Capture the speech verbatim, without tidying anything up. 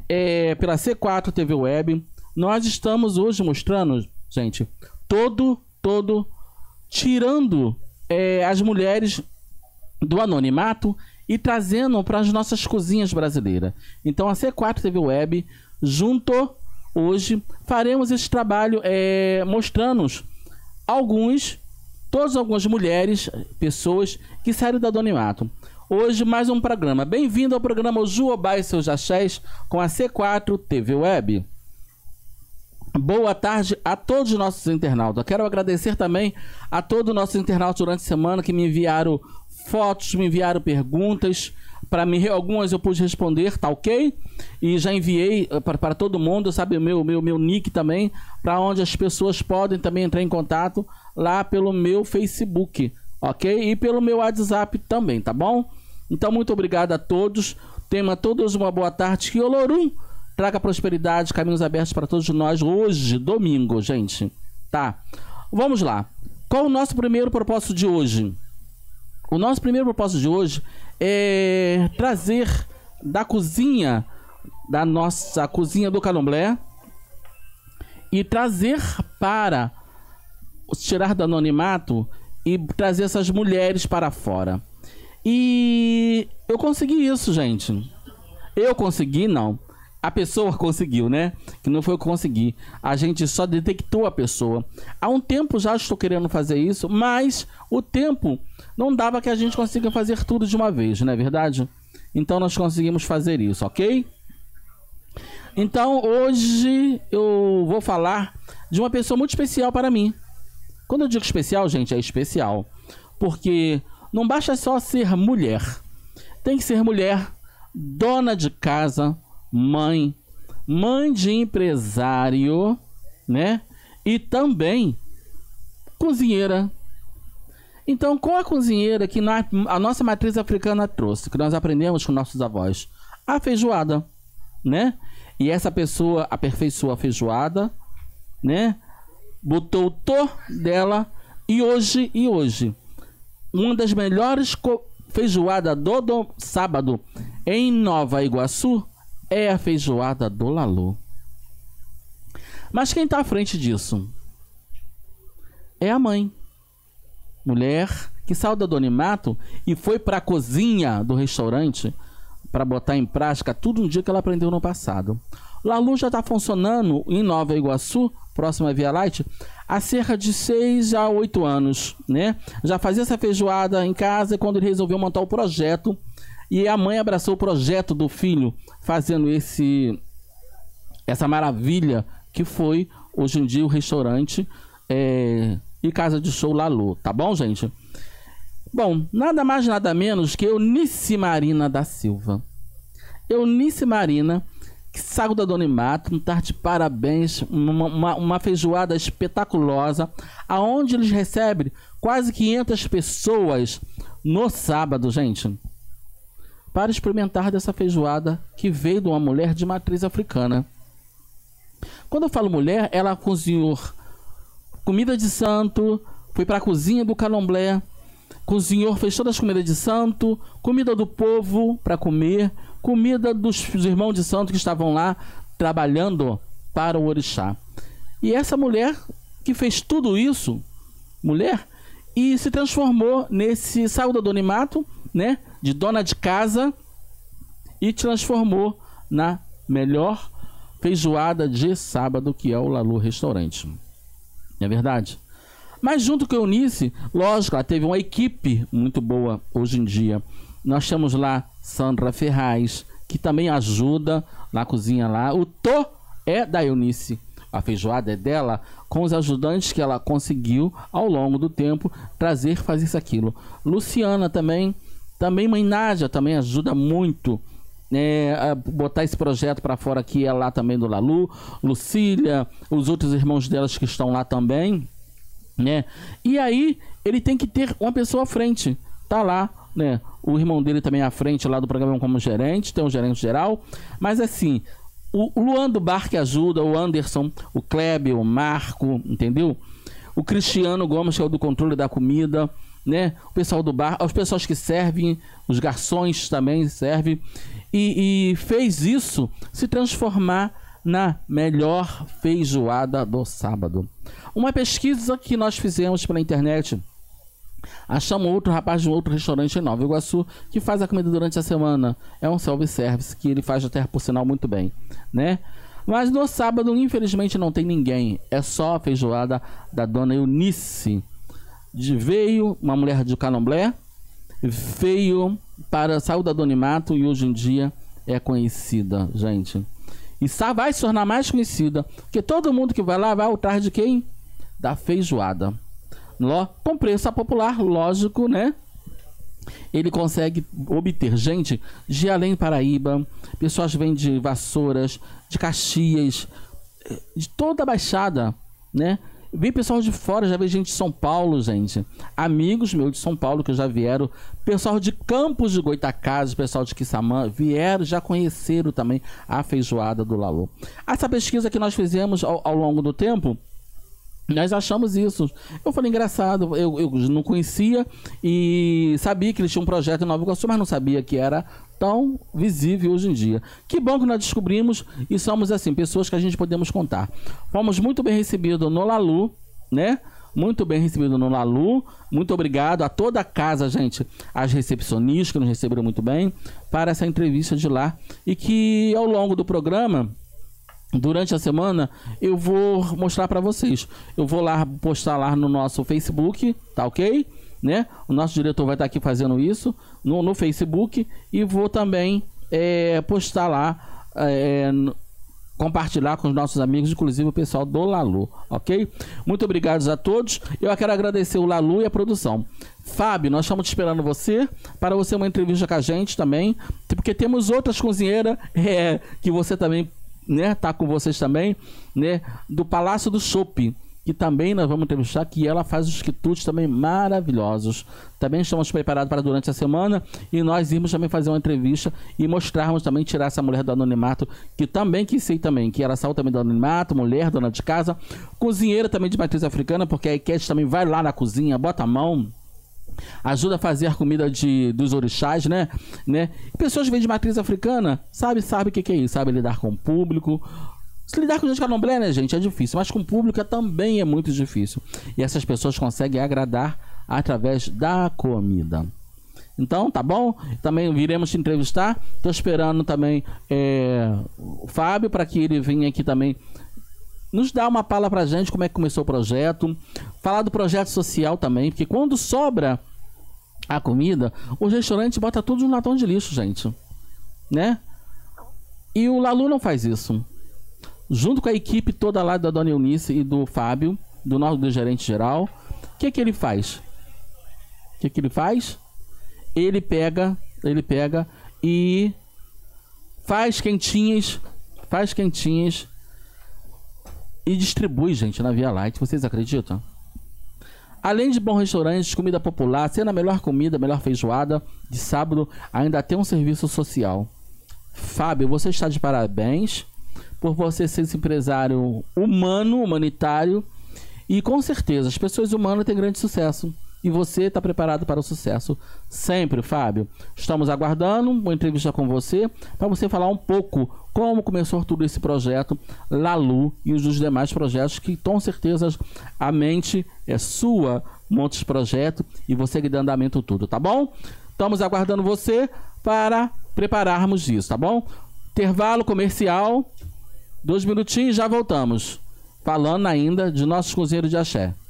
é, pela C quatro T V Web. Nós estamos hoje mostrando, gente, todo, todo, tirando é, as mulheres do anonimato e trazendo para as nossas cozinhas brasileiras. Então a C quatro T V Web, junto hoje, faremos esse trabalho é, mostrando alguns, todas algumas mulheres, pessoas que saíram do anonimato. Hoje mais um programa. Bem-vindo ao programa Ojuobá e seus axés com a C quatro T V Web. Boa tarde a todos os nossos internautas. Quero agradecer também a todos os nossos internautas durante a semana que me enviaram fotos, me enviaram perguntas. Para mim, algumas eu pude responder, tá ok? E já enviei para todo mundo, sabe, o meu, meu, meu nick também, para onde as pessoas podem também entrar em contato lá pelo meu Facebook, ok? E pelo meu WhatsApp também, tá bom? Então, muito obrigado a todos. Tenham a todos uma boa tarde. Que Olorum traga prosperidade, caminhos abertos para todos nós hoje, domingo, gente. Tá? Vamos lá. Qual o nosso primeiro propósito de hoje? O nosso primeiro propósito de hoje é trazer da cozinha, da nossa cozinha do Candomblé, e trazer para tirar do anonimato e trazer essas mulheres para fora. E eu consegui isso, gente. Eu consegui, não. A pessoa conseguiu, né? Que não foi eu que consegui. A gente só detectou a pessoa. Há um tempo já estou querendo fazer isso, mas o tempo não dava que a gente consiga fazer tudo de uma vez, não é verdade? Então nós conseguimos fazer isso, ok? Então hoje eu vou falar de uma pessoa muito especial para mim. Quando eu digo especial, gente, é especial. Porque não basta só ser mulher. Tem que ser mulher, dona de casa, mãe, mãe de empresário, né? E também cozinheira. Então, qual a cozinheira que na, a nossa matriz africana trouxe, que nós aprendemos com nossos avós? A feijoada, né? E essa pessoa aperfeiçoou a feijoada, né? Botou o to dela e hoje, e hoje, uma das melhores feijoadas do, do sábado em Nova Iguaçu é a feijoada do Lalu. Mas quem está à frente disso? É a mãe. Mulher que saiu do anonimato e foi para a cozinha do restaurante para botar em prática tudo um dia que ela aprendeu no passado. Lalu já está funcionando em Nova Iguaçu, próxima à Via Light, há cerca de seis a oito anos, né? Já fazia essa feijoada em casa e quando ele resolveu montar o projeto, e a mãe abraçou o projeto do filho, fazendo esse essa maravilha que foi, hoje em dia, o restaurante é, e casa de show Lalu, tá bom, gente? Bom, nada mais, nada menos que Eunice Marina da Silva. Eunice Marina, que saiu do anonimato, tá de parabéns, uma, uma, uma feijoada espetaculosa, aonde eles recebem quase quinhentas pessoas no sábado, gente, para experimentar dessa feijoada que veio de uma mulher de matriz africana. Quando eu falo mulher, ela cozinhou comida de santo, foi para a cozinha do Candomblé, cozinhou, fez todas as comidas de santo, comida do povo para comer, comida dos irmãos de santo que estavam lá trabalhando para o orixá. E essa mulher que fez tudo isso, mulher, e se transformou nesse, saiu do anonimato, né, de dona de casa, e transformou na melhor feijoada de sábado, que é o Lalu Restaurante. Não é verdade? Mas junto com a Eunice, lógico, ela teve uma equipe muito boa hoje em dia. Nós temos lá Sandra Ferraz, que também ajuda na cozinha lá. O to é da Eunice. A feijoada é dela, com os ajudantes que ela conseguiu ao longo do tempo trazer, fazer isso, aquilo. Luciana também, também mãe Nádia também ajuda muito, né, a botar esse projeto para fora, que é lá também do Lalu. Lucília, os outros irmãos delas que estão lá também, né? E aí ele tem que ter uma pessoa à frente. Tá lá, né? O irmão dele também à frente lá do programa como gerente, tem um gerente geral. Mas assim, o Luan do Bar que ajuda, o Anderson, o Kleber, o Marco, entendeu? O Cristiano Gomes, que é o do controle da comida, né? O pessoal do bar, os pessoas que servem, os garçons também servem. e, e fez isso se transformar na melhor feijoada do sábado. Uma pesquisa que nós fizemos pela internet, achamos outro rapaz de um outro restaurante em Nova Iguaçu que faz a comida durante a semana. É um self-service que ele faz até por sinal muito bem, né? Mas no sábado, infelizmente, não tem ninguém. É só a feijoada da dona Eunice. De, veio uma mulher de Candomblé, veio para saiu do anonimato e hoje em dia é conhecida, gente. E vai se tornar mais conhecida, porque todo mundo que vai lá vai ao atrás de quem? Da feijoada. Com preço popular, lógico, né? Ele consegue obter gente de além Paraíba, pessoas vêm de Vassouras, de Caxias, de toda a Baixada, né? Vem pessoal de fora, já veio gente de São Paulo, gente. Amigos meus de São Paulo que já vieram. Pessoal de Campos de Goitacazes, pessoal de Quissamã, vieram, já conheceram também a feijoada do Lalu. Essa pesquisa que nós fizemos ao, ao longo do tempo, nós achamos isso. Eu falei, engraçado, eu, eu não conhecia e sabia que eles tinham um projeto em Nova Iguaçu, mas não sabia que era tão visível hoje em dia. Que bom que nós descobrimos e somos assim, pessoas que a gente podemos contar. Fomos muito bem recebidos no Lalu, né? Muito bem recebido no Lalu. Muito obrigado a toda a casa, gente, as recepcionistas que nos receberam muito bem para essa entrevista de lá. E que ao longo do programa, durante a semana, eu vou mostrar para vocês. Eu vou lá postar lá no nosso Facebook, tá ok? Né? O nosso diretor vai estar aqui fazendo isso no, no Facebook. E vou também é, postar lá, é, compartilhar com os nossos amigos, inclusive o pessoal do Lalu, ok? Muito obrigado a todos. Eu quero agradecer o Lalu e a produção. Fábio, nós estamos esperando você para você uma entrevista com a gente também, porque temos outras cozinheiras é, que você também, né, tá com vocês também, né, do Palácio do Chopp, que também nós vamos entrevistar, que ela faz os quitutes também maravilhosos. Também estamos preparados para durante a semana e nós irmos também fazer uma entrevista e mostrarmos também, tirar essa mulher do anonimato, que também que sei também, que ela saiu também do anonimato, mulher, dona de casa, cozinheira também de matriz africana, porque a Iquete também vai lá na cozinha, bota a mão, ajuda a fazer a comida de, dos orixás, né? né? E pessoas que vêm de matriz africana, sabe, sabe o que, que é isso, sabe lidar com o público. Se lidar com gente candomblé, né, gente, é difícil, mas com o público é, também é muito difícil. E essas pessoas conseguem agradar através da comida. Então, tá bom? Também viremos te entrevistar. Tô esperando também é, o Fábio para que ele venha aqui também nos dar uma fala pra gente como é que começou o projeto. Falar do projeto social também, porque quando sobra a comida, o restaurante bota tudo no latão de lixo, gente. Né? E o Lalu não faz isso. Junto com a equipe toda lá da dona Eunice e do Fábio, do nosso do gerente geral, o que que ele faz? O que que ele faz? Ele pega, ele pega e faz quentinhas, faz quentinhas e distribui, gente, na Via Light. Vocês acreditam? Além de bons restaurantes, comida popular, sendo a melhor comida, a melhor feijoada de sábado, ainda tem um serviço social. Fábio, você está de parabéns por você ser esse empresário humano, humanitário, e com certeza as pessoas humanas têm grande sucesso e você está preparado para o sucesso sempre, Fábio. Estamos aguardando uma entrevista com você para você falar um pouco como começou todo esse projeto Lalu e os dos demais projetos que com certeza a mente é sua, monte de projeto e você que dá andamento tudo, tá bom? Estamos aguardando você para prepararmos isso, tá bom? Intervalo comercial. Dois minutinhos e já voltamos. Falando ainda de nossos cozinheiros de axé.